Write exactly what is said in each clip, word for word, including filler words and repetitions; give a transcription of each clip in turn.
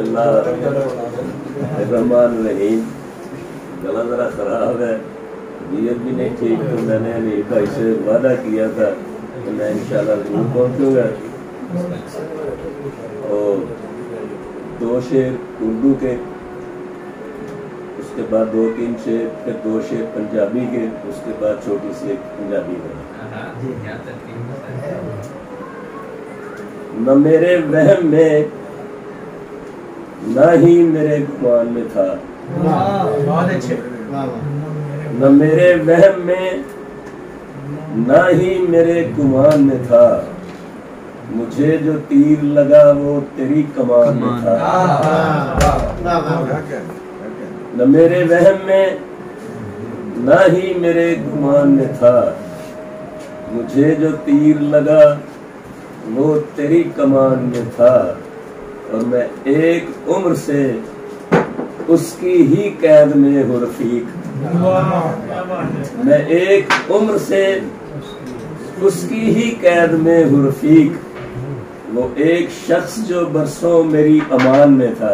रहमान रहीम। गला जरा खराब है, तबीयत भी नहीं ठीक, तो मैंने अली भाई से वादा किया था कि मैं इंशाल्लाह जरूर पहुंचूंगा। और दो शेर उर्दू के, उसके बाद दो तीन शेर, फिर दो शेर पंजाबी के, उसके बाद छोटी सी एक पंजाबी में। न मेरे वहम में न ही मेरे गुमान में था, बहुत अच्छे। न मेरे वहम में न ही मेरे गुमान में था, मुझे जो तीर लगा वो तेरी कमान में था। न मेरे वहम में न ही मेरे गुमान में था, मुझे जो तीर लगा वो तेरी कमान में था। और मैं एक उम्र से उसकी ही कैद में हूँ रफीक, मैं एक उम्र से उसकी ही कैद में हूँ रफीक, वो एक शख्स जो बरसों मेरी अमान में था।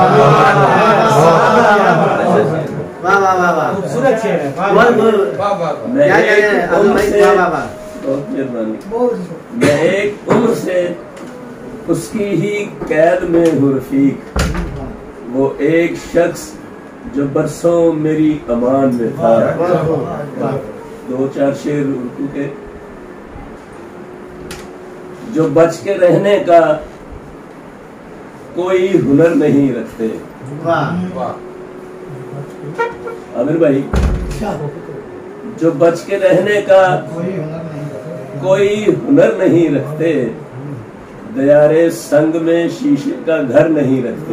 मैं एक उम्र से, बहुत मेहरबानी, मैं एक उम्र से उसकी ही कैद में हूँ रफीक, वो एक शख्स जो बरसों मेरी अमान में था। दो चार शेर उर्दू के। जो बच के रहने का कोई हुनर नहीं रखते। आमिर भाई, जो बच के रहने का कोई हुनर नहीं रखते, दयारे संग में शीशे का घर नहीं रखते।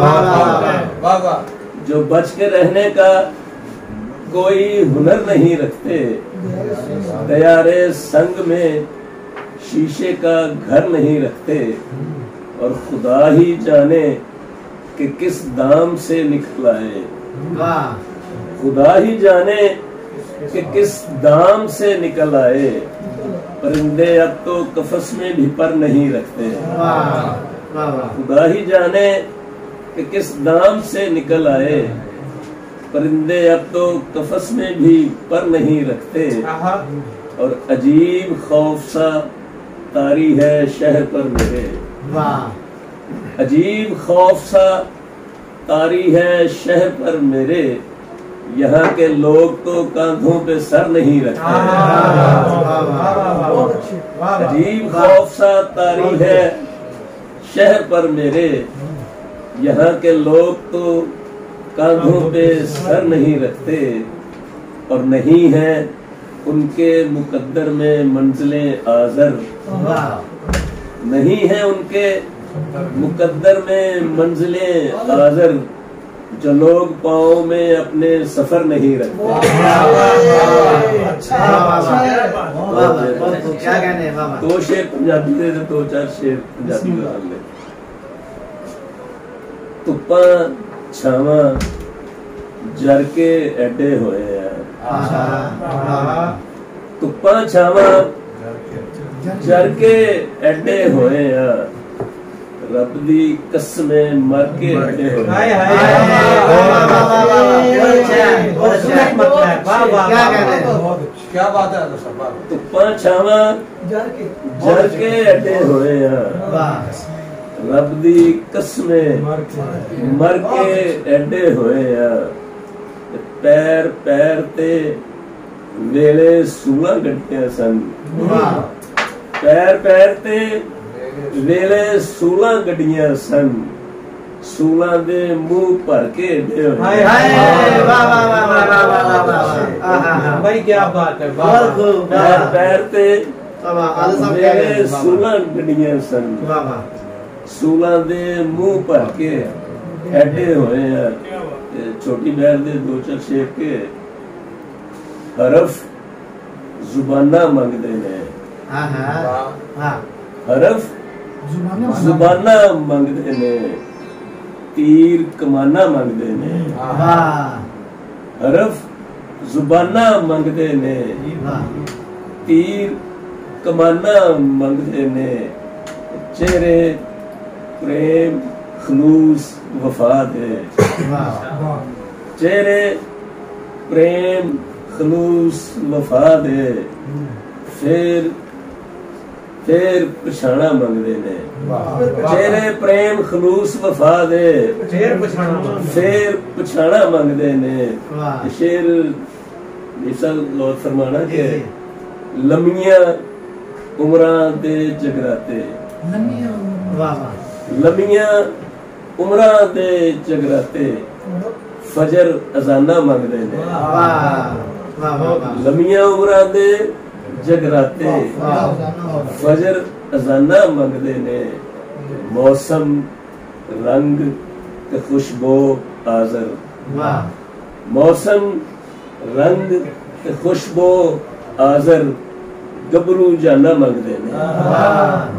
जो बच के रहने का कोई हुनर नहीं रखते, दयारे संग में शीशे का घर नहीं रखते। और खुदा ही जाने कि किस दाम से निकल आए, खुदा ही जाने कि किस दाम से निकल आए, परिंदे अब तो कफस में भी पर नहीं रखते। खुदा ही जाने कि किस दाम से निकल आए, परिंदे अब तो कफस में भी पर नहीं रखते। और अजीब खौफ सा तारी है शहर पर मेरे, अजीब खौफ सा तारी है शहर पर मेरे, यहाँ के लोग तो कांधों पे सर नहीं रखते। अजीब खौफ सा तारी है शहर पर मेरे, यहाँ के लोग तो कांधों पे सर नहीं रखते। और नहीं है उनके मुकद्दर में मंजिले आज़र, नहीं है उनके मुकद्दर में मंजिले आज़र, जो लोग पाँव में अपने सफर नहीं रखते। दो शेर पंजाबी दे, दो चार शेर पंजाबी ले। धुप्पा छावा जर के एडे होए हैं, धुप्पा छावा जर के एडे होए हैं, रब दी कसमें मर के एडे होए। क्या बात है। धुप्पा छावा जर के एडे होए हैं, रब दी कसमें मर के एडे होए हैं। पैर पैर ते वेले सूला गड्डियां सन, पैर पैर ते वेले सूला गड्डियां सन, सूला दे मुंह भर के एडे होए। भाई क्या बात है। पैर पैर ते वेले सूला गड्डियां सन, सूला दे मुंह भर के एडे होए हैं। छोटी बहर दे दो चार शेर के। हरफ जुबाना मंगदे ने, हरफ जुबाना मंगदे ने, तीर कमाना मंगदे ने। हरफ जुबाना मंगदे ने, तीर कमाना मंगदे ने। चेहरे प्रेम खलूस वफा दे। चेहरे प्रेम खलूस वफा दे, फिर फिर पछाणा मंगदे ने। चेहरे प्रेम खलूस वफा दे, फिर पछाणा मंगदे ने। शेर मिसल लौट फरमाना के लम्मियां उमरां दे जगराते, लम्मियां उमरां दे जगराते, फजर अजाना मंगदे ने। लम्मियां उमरां दे जगराते, फजर अजाना मंगदे ने। मौसम रंग ते खुशबो आजर, मौसम रंग ते खुशबो आजर, गबरू जाना मंगदे ने।